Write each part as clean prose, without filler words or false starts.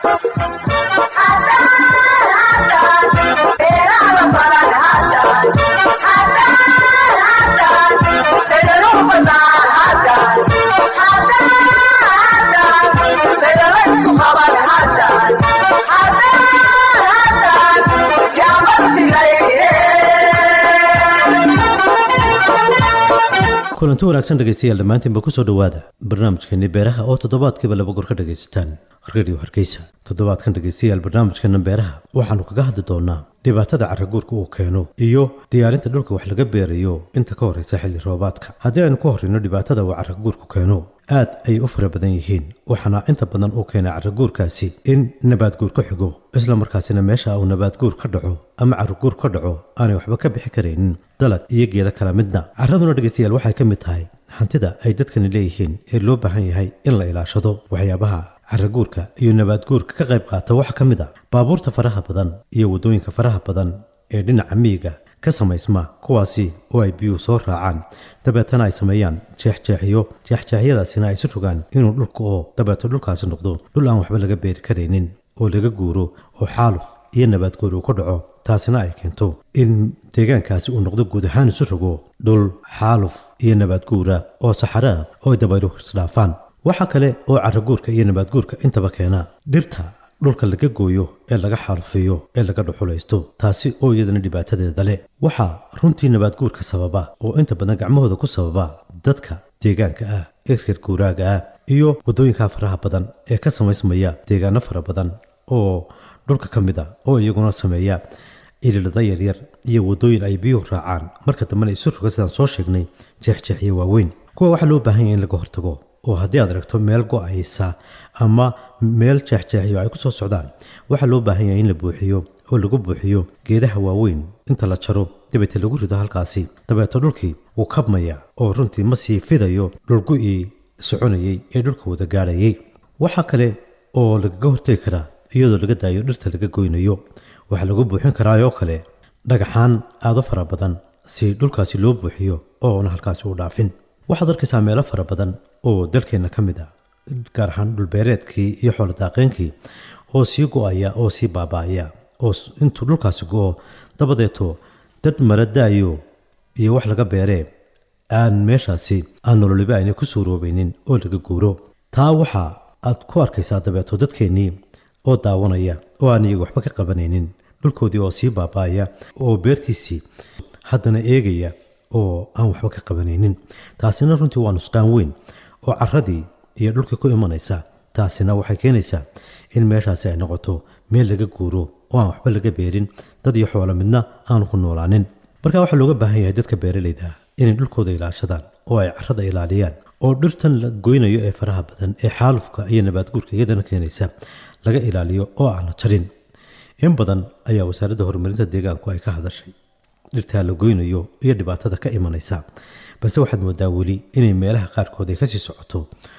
kulanti wanaagsan dhageystayaal dhammaantiinba ku soo dhawaada barnaamijkeeni beeraha oo toddobaadkiiba laba goor ka dhageysataan radio hargeysa. toddobaadkan dhageystayaal barnaamijkeena beeraha waxaanu kaga hadli doonaa dhibaatada carraguurka uu keeno iyo diyaarinta dhulka wax laga beerayo inta ka horeysa xilli roobaadka. haddii aynu ku horreyno dhibaatada uu carraguurku keeno aad ay u fara badan yihiin, waxaana inta badan uu keenaa carraguurkaasi in nabaadguur ka xigo, isla markaasina meesha uu nabaadguur ka dhaco ama carraguur ka dhaco aanay waxba ka bixi karaynin dalag iyo geeda kala midna. carraduna dhegeystayaal waxay ka mid tahay hantida ay dadkani leeyihiin ee loo baahan yahay in la ilaashado. waxyaabaha carraguurka iyo nabaadguurka ka qayb qaata waxaa ka mid ah baabuurta faraha badan iyo waddooyinka faraha badan ee dhinaca miyiga ka samaysma, kuwaasi oo ay biyuhu soo raacaan dabeetana ay sameeyaan jeexjeexyadaasina ay isu rogaan inuu dhulka oo dabeeto dhulkaasi noqdo dhul aan waxba laga beeri karaynin oo laga guuro oo xaaluf iyo nabaadguur uu ku dhaco. taasina ay keento in deegaankaasi uu noqdo guud ahaan isu rogo dhul xaaluf iyo nabaadguura oo saxaraa oo ay dabayluhu isdhaafaan. waxaa kale oo carraguurka iyo nabaadguurka intaba keena dhirta dhulka laga gooyo ee laga xaalufiyo ee laga dhuxulaysto, taasi oo iyadana dhibaatadeeda leh. waxaa runtii nabaadguurka sababa oo inta badan gacmahooda ku sababa dadka deegaanka ah ee reer guuraaga ah iyo waddooyinka faraha badan ee ka samaysmaya deegaano fara badan oo dhulka ka mid ah oo iyaguna sameeya ililada yaryar iyo waddooyin ay biyuhu raacaan marka dambena isu roga sidaan soo sheegnay jeexjeexyo waaweyn. kuwa waxaa loo baahan yahay in laga hortago, oo haddii aad aragto meel go'aysa ama meel jeexjeexyo ay ku soo socdaan, waxaa loo baahan yahay in la buuxiyo oo lagu buuxiyo geedaha waaweyn inta la jaro dabeete lagu rido halkaasi. dabeeto dhulkii wuu kabmaya oo runtii ma sii fidayo dhulgu'ii soconayay ee dhulka wada gaadhayay. waxaa kale oo lagaga hortegi karaa iyadoo laga daayo dhirta laga goynayo. waxaa lagu buuxin karaa oo kale dhagaxaan aad u fara badan si dhulkaasi loo buuxiyo oona halkaasi u dhaafin. waxaad arkaysaa meelo fara badan oo dalkeenna ka mid ah, gaar ahaan dhulbeereedkii iyo xoolo daaqeenkii oo sii go'aya oo sii baaba'aya, oo intuu dhulkaasi go'o dabadeeto dad mara daayo iyo wax laga beeree aan meeshaasi aan nololiba aynay ku suuroobaynin oo laga guuro. taa waxa aad ku arkaysaa dabeeto dadkeennii oo daawanaya oo aan iyaga waxba ka qabanaynin, dhulkoodii oo sii baaba'aya oo beertiisii haddana eegaya oo aan waxba ka qabanaynin. taasina runtii waa nusqaan weyn oo carradii iyo dhulkii ku imanaysa. taasina waxay keenaysaa in meeshaasi ay noqoto meel laga guuro oo aan waxba laga beerin, dad iyo xoolo midna aanu ku noolaanin. marka waxaa looga baahan yahay dadka beeralayda inay dhulkooda ilaashadaan oo ay carrada ilaaliyaan, oo dhirtan la goynayo ee faraha badan ee xaalufka iyo nabaadguurka iyadana keenaysa laga ilaaliyo oo aan la jarin. in badan ayaa wasaaradda horumarinta deegaanku ay ka hadashay dhirtaa la goynayo iyo dhibaatada ka imanaysa, balse waxaad moodaa weli inay meelaha qaarkood ay kasii socoto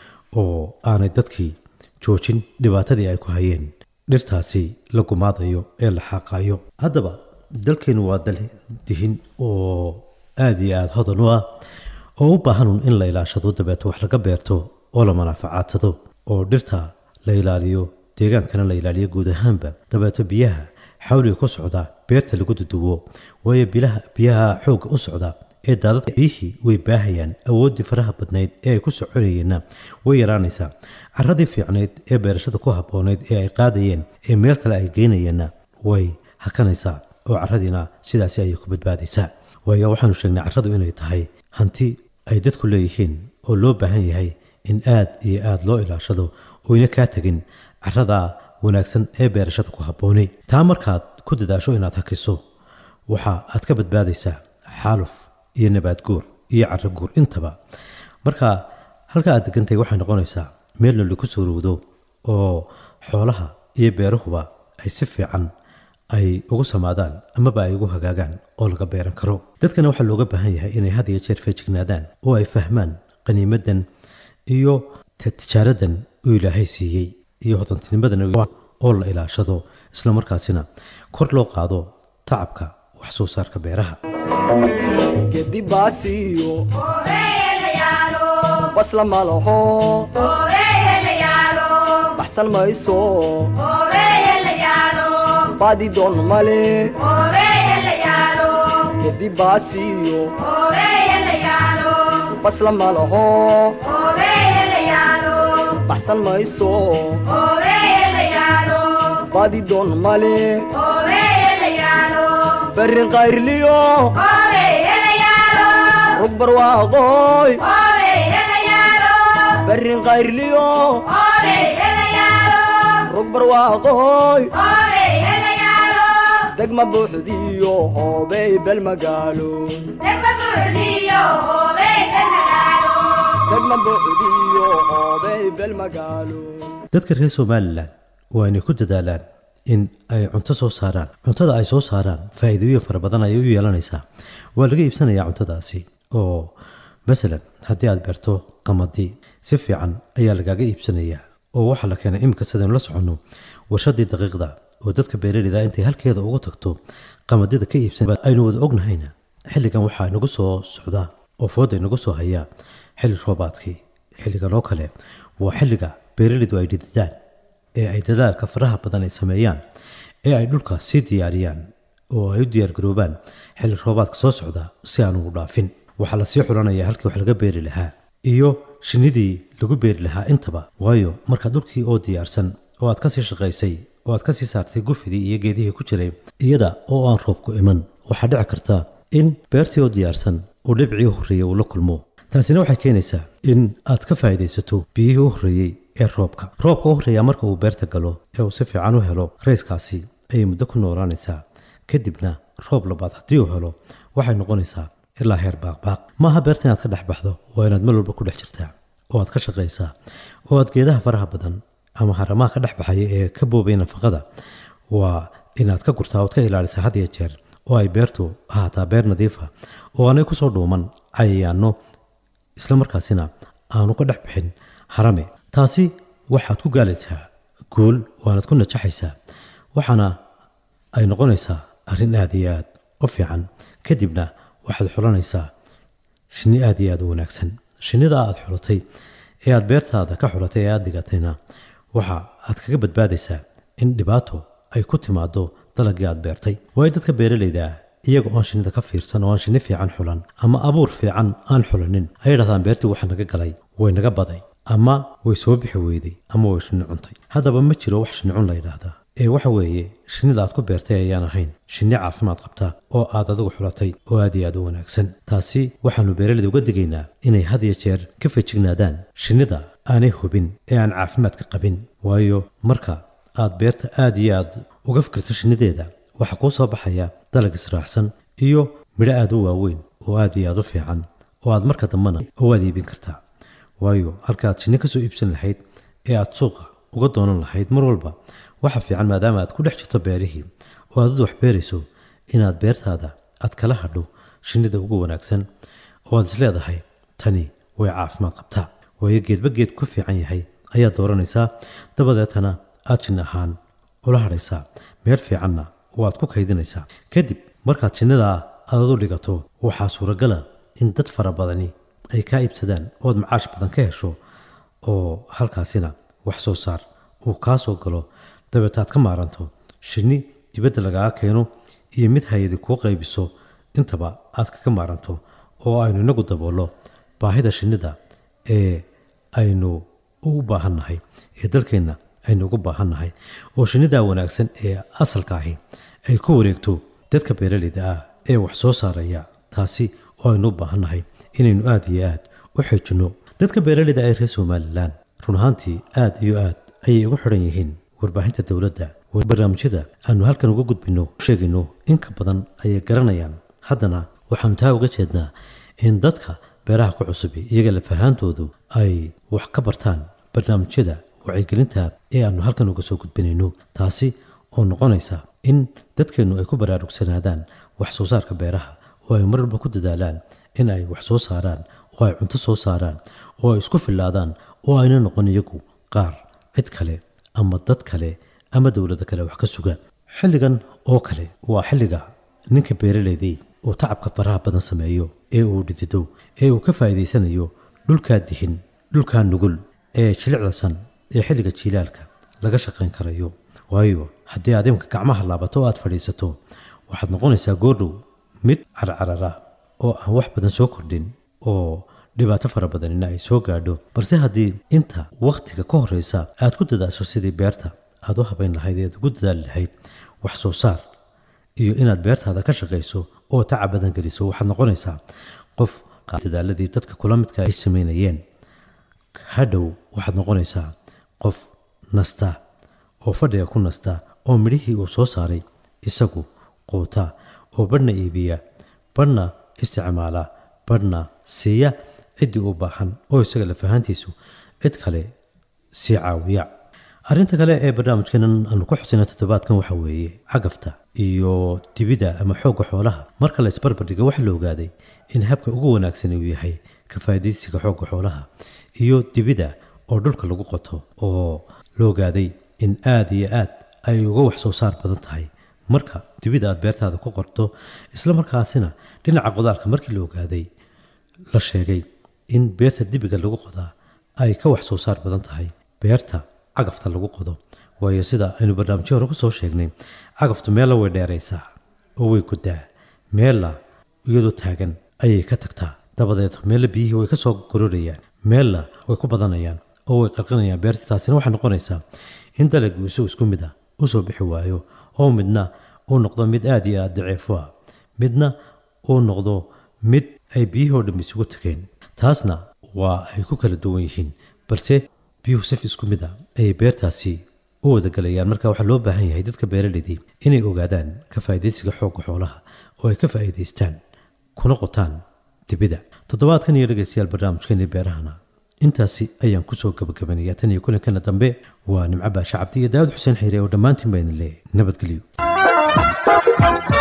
oo aanay dadkii joojin dhibaatadii ay ku hayeen dhirtaasi la gumaadayo ee la xaaqayo. haddaba dalkeenu waa dal dihin oo aad iyo aad hodan u ah oo u baahanun in la ilaashado dabeeto wax laga beerto oo la manaafacadsado oo dhirta la ilaaliyo, deegaankana la ilaaliyo guud ahaanba. dabeeto biyaha xawliga ku socda beerta lagu duduwo, waayo biyaha xoogga u socda ee daadadka biyihii way baahayaan, awooddii faraha badnayd ee ay ku soconayeenna way yaraanaysaa. carradii fiicnayd ee beerashada ku habboonayd ee ay qaadayeen ee meel kale ay geynayeenna way hakanaysaa oo carradiina sidaasi ayay ku badbaadaysaa. waayo waxaanu sheegnay carradu inay tahay hanti ay dadku leeyihiin oo loo baahan yahay in aad iyo aad loo ilaashado oyna kaa tegin carrada wanaagsan ee beerashada ku habboonay. taa markaad ku dadaasho inaad hakiso waxa aad ka badbaadaysaa xaaluf iyo nabaadguur iyo carraguur intaba. marka halka aad degantahay waxay noqonaysaa meel lagu soo rowdo oo xoolaha iyo beerahuba ay si fiican ay ugu samaadaan amaba ay ugu hagaagaan oo laga beeran karo. dadkana waxaa looga baahan yahay inay had iyo jeer feejignaadaan oo ay fahmaan qaniimadan iyo tijaaradan uu ilaahay siiyey iyo hodantinimadan oo la ilaashado, isla markaasina kor loo qaado tacabka wax soo saarka beeraha. gedibaasiyo basla malaho baxsan mayso baadi doon male gedi baasiyo basla malaho baxsan mayso baadi doon male برين غير ليو ربر واغوي برين غير ليو ربر واغوي دقم بوحديو هوبي بالمقالو دقم بوحديو هوبي بالمقالو dadka reer Soomaaliland waa inay ku dadaalaan in ay cunto soo saaraan cuntada ay soo saaraan faa'iidooyin fara badan ay u yeelanaysaa waa laga iibsanayaa cuntadaasi oo mesela haddii aad beerto qamadi si fiican ayaa lagaga iibsanayaa oo waxa la keenay imka sidaan la socono warshadii daqiiqda oo dadka beeraleyda intay halkeeda ugu tagto qamadida ka iibsan aynu wada ognahayna xilligan waxa inagu soo socda oo fooda inagu soo haya xilli roobaadkii xilligan oo kale waa xilliga beeraleydu ay dhididaan ee ay dadaalka faraha badan ay sameeyaan ee ay dhulka sii diyaariyaan oo ay u diyaar garoobaan xilli roobaadka soo socda si aan ugu dhaafin waxa la sii xulanayaa halkii wax laga beeri lahaa iyo shinidii lagu beeri lahaa intaba waayo marka dhulkii oo diyaarsan oo aad ka sii shaqaysay oo aad ka sii saartay gufidii iyo geedihii ku jiray iyada oo aan roobku iman waxa dhici karta in beertii oo diyaarsan oo dhibcii horreeyay uu la kulmo taasina waxay keenaysaa in aad ka faa'iidaysato biyihii horreeyay ee roobka horreeya marka uu beerta galo ee uu si fiican u helo rayskaasi ayay muddo ku noolaanaysaa kadibna roob labaad haddii uu helo waxay noqonaysaa ilaa heer baaqbaaq maaha beerta inaad ka dhex baxdo waa inaad meel walba ku dhex jirtaa oo aad ka shaqaysaa oo aad geedaha faraha badan ama haramaha ka dhex baxaya ee ka boobaya nafaqada waa inaad ka gurtaa ood ka ilaalisaa had iyo jeer oo ay beertu ahaataa beer nadiifa oo aanay ku soo dhuuman cayayaano isla markaasina aanu ka dhex bixin harame taasi waxaad ku gaalaysaa guul waanaad ku najaxaysaa waxaana ay noqonaysaa arrin aad iyo aad u fiican kadibna waxaad xulanaysaa shinni aad iyo aad u wanaagsan shinnida aad xulatay ee aad beertaada ka xulatay ee aad dhigatayna waxa aad kaga badbaadaysaa in dhibaato ay ku timaado dalagii aad beertay waayo dadka beeraleyda iyaga oo shinnida ka fiirsan oo aan shinni fiican xulan ama abuur fiican aan xulanin ay yidhahdaan beertii waxa naga galay way naga baday ama way soo bixi weyday ama way shinni cuntay haddaba ma jiro wax shinni cun la yidhaahdaa ee waxa weeye shinnida aad ku beertay ayaan ahayn shinni caafimaad qabta oo aad adigu xulatay oo aad iyo aad u wanaagsan taasi waxaanu beeraleyda uga digaynaa inay had iyo jeer ka fejignaadaan shinnida aanay hubin ee aan caafimaadka qabin waayo marka aad beerta aad iyo aad uga fikirto shinnideeda waxa kuu soo baxaya dalag israacsan iyo midho aad u waaweyn oo aad iyo aad u fiican oo aad marka dambana u aad iibin kartaa waayo halkaad shinni ka soo iibsan lahayd ee aad suuqa uga doonan lahayd mar walba waxa fiican maadaama aad ku dhex jirto beerihii oo aad wax beerayso inaad beertaada aad kala hadho shinnida ugu wanaagsan oo aad isleedahay tani way caafimaad qabtaa waayo geedba geed ku fiican yahay ayaad dooranaysaa dabadeetana aad shinni ahaan ula hadhaysaa meel fiicanna oo aad ku kaydinaysaa kadib markaad shinnidaa aad u dhigato waxaa suuragala in dad fara badani ay kaa iibsadaan ood macaash badan ka hesho oo halkaasina wax soo saar uu kaa soo galo dabeetaad ka maaranto shinni dibadda lagaga keeno iyo mid hay-adi kuu qaybiso intaba aad kaga maaranto oo aynu inagu daboollo baahida shinnida ee aynu ugu baahannahay ee dalkeenna aynu ugu baahannahay oo shinnidaa wanaagsan ee asalka ahi ay ku wareegto dadka beeraleyda ah ee wax soo saaraya taasi oo aynu u baahannahay inaynu aad iyo aad u xoojinno dadka beeraleyda ee reer Somaliland run ahaantii aad iyo aad ayay ugu xidhan yihiin warbaahinta dawladda barnaamijyada aanu halkan uga gudbino sheegayno in ka badan ayay garanayaan haddana waxaanu taa uga jeednaa in dadka beeraha ku cusub iyaga la fahaantoodu ay wax ka bartaan barnaamijyada wacyigelinta ee aanu halkan uga soo gudbinayno taasi oo noqonaysa in dadkeenu ay ku baraarugsanaadaan wax soo saarka beeraha oo ay mar walba ku dadaalaan in ay wax soo saaraan oo ay cunto soo saaraan oo ay isku filaadaan oo ayna noqon iyagu qaar cid kale ama dad kale ama dawladda kale wax ka suga xilligan oo kale waa xilliga ninka beeraleyday oo tacabka faraha badan sameeyo ee uu dhidido ee uu ka faa'iideysanayo dhulka dihin dhulka nugul ee jilicdasan ee xilliga jiilaalka laga shaqayn karayo waayo haddii aad imka gacmaha laabato oo aad fadhiisato waxaad noqonaysaa goordhow mid carcarara oo aan wax badan soo kordhin oo dhibaato fara badanina ay soo gaadho balse haddii inta wakhtiga ka horreysa aad ku dadaasho sidii beerta aad u habayn lahayd eed ugu dadaali lahayd wax soo saar iyo inaad beertaada ka shaqayso oo tacab badan geliso waxaad noqonaysaa qof dadaaladii dadka kula midka ay samaynayeen hadhow waxaad noqonaysaa qof nasta oo fadhiga ku nasta oo midhihii uu soo saaray isagu quuta oo badhna iibiya badhna isticmaala badhna siiya ciddii u baahan oo isaga la fahantiisu cid kale sii caawiya arrinta kale ee barnaamijkeenan aanu ku xusina toddobaadkan waxa weeye cagafta iyo dibida ama xoogga xoolaha marka la isbarbardhiga waxa la ogaaday in habka ugu wanaagsan uu yahay ka faa'iidaysiga xoogga xoolaha iyo dibida oo dhulka lagu qoto oo la ogaaday in aad iyo aad ay uga wax soo saar badan tahay marka dibida aad beertaada ku qorto isla markaasina dhinaca qodaalka markii la ogaaday la sheegay in beerta dibiga lagu qodaa ay ka wax soo saar badan tahay beerta cagafta lagu qodo waayo sida aynu barnaamijyo hore ku soo sheegnay cagaftu meella way dheeraysaa oo way godaa meella iyadoo taagan ayay ka tagtaa dabadeed meella biyihii way ka soo gororayaan meella way ku badanayaan oo way qarqinayaan beerta taasina waxay noqonaysaa in dalaggu isku mid ah u soo bixi waayo oo midna uu noqdo mid aad iyo aad daciifo ah midna uu noqdo mid ay biyihoo dhammi isugu tageen taasna waa ay ku kala duwan yihiin balse biyuhu saf isku mid ah ayay beertaasi u wadagalayaan marka waxaa loo baahan yahay dadka beeralaydii inay ogaadaan ka faa'iidaysiga xoogga xoolaha oo ay ka faa'iidaystaan kuna qotaan dibida toddobaadkan iyo dhegaystayaal barnaamijkeennii beerahana intaasi ayaan kusoo gabagabanayaa tan iyo kulankana dambe waa nimco baasha cabdi iyo daawud xuseen xayre oo dhammaantiin baa idin leeyahay nabadgelyo